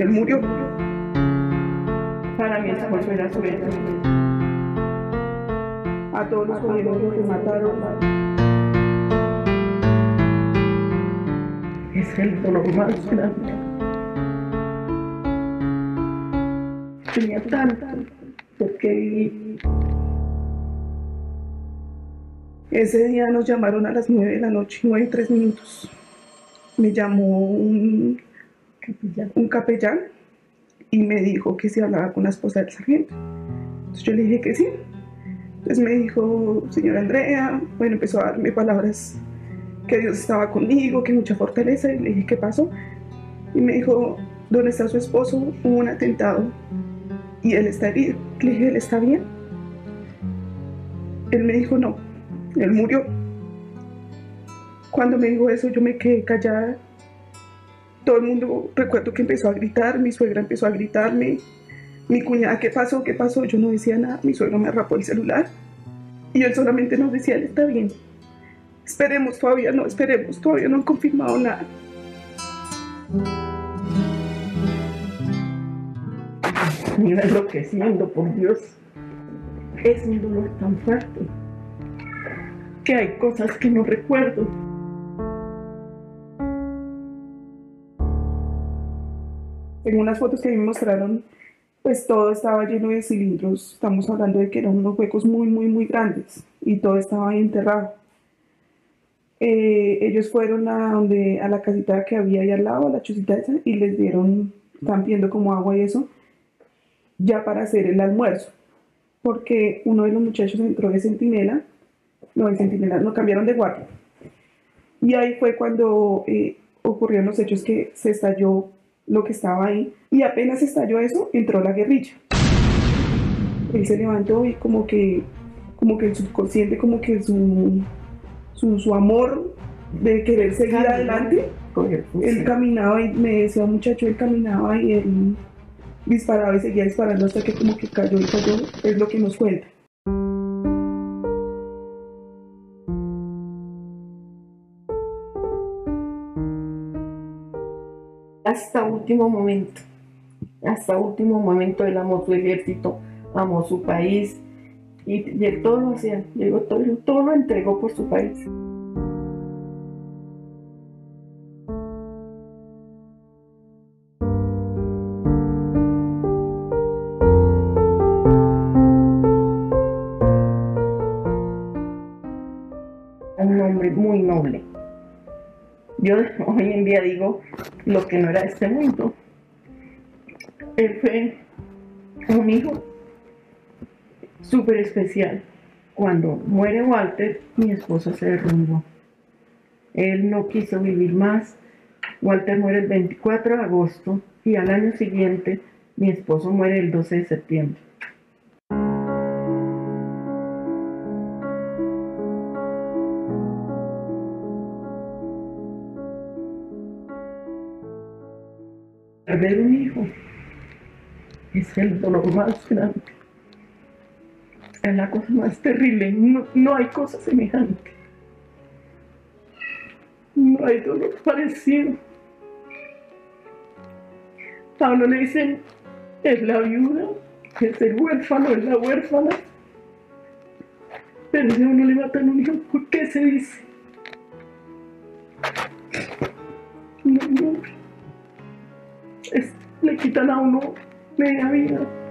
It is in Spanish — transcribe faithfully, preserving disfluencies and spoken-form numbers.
Él murió. Para mi esposo era su héroe. A todos los cogieron, los mataron. Es el dolor más grande. Tenía tanto por qué vivir. Ese día nos llamaron a las nueve de la noche, nueve y tres minutos. Me llamó un capellán, un capellán y me dijo que si hablaba con la esposa del sargento. Entonces yo le dije que sí. Entonces me dijo, señora Andrea, bueno, empezó a darme palabras que Dios estaba conmigo, que mucha fortaleza, y le dije, ¿qué pasó? Y me dijo, ¿dónde está su esposo? Hubo un atentado y él está herido. Le dije, ¿él está bien? Él me dijo, no, él murió. Cuando me dijo eso, yo me quedé callada. Todo el mundo, recuerdo que empezó a gritar, mi suegra empezó a gritarme, mi cuñada, ¿qué pasó? ¿Qué pasó? Yo no decía nada, mi suegro me arrapó el celular y él solamente nos decía, él está bien. Esperemos, todavía no, esperemos, todavía no han confirmado nada. Me iba enloqueciendo, por Dios. Es un dolor tan fuerte que hay cosas que no recuerdo. En unas fotos que me mostraron, pues todo estaba lleno de cilindros. Estamos hablando de que eran unos huecos muy, muy, muy grandes y todo estaba ahí enterrado. Eh, ellos fueron a, donde, a la casita que había ahí al lado, a la chocita esa, y les dieron, estaban pidiendo como agua y eso, ya para hacer el almuerzo. Porque uno de los muchachos entró de centinela, no, de centinela, no, cambiaron de guardia. Y ahí fue cuando eh, ocurrieron los hechos que se estalló lo que estaba ahí, y apenas estalló eso, entró la guerrilla. Él se levantó y como que, como que el subconsciente, como que su, su, su amor de querer seguir Camino. adelante, él caminaba y me decía, muchacho, él caminaba y él disparaba y seguía disparando hasta que como que cayó y cayó, es lo que nos cuenta. Hasta último momento, hasta último momento él amó su ejército, amó su país y, y él todo lo hacía, llegó todo, todo lo entregó por su país. Un hombre muy noble. Yo hoy en día digo lo que no era de este mundo. Él fue un hijo súper especial. Cuando muere Walter, mi esposo se derrumbó. Él no quiso vivir más. Walter muere el veinticuatro de agosto y al año siguiente mi esposo muere el doce de septiembre. Perder un hijo es el dolor más grande, es la cosa más terrible, no, no hay cosa semejante, no hay dolor parecido. A uno le dicen, es la viuda, es el huérfano, es la huérfana, pero si a uno le matan un hijo, ¿por qué se dice? No, no. Es, le quitan a uno media vida.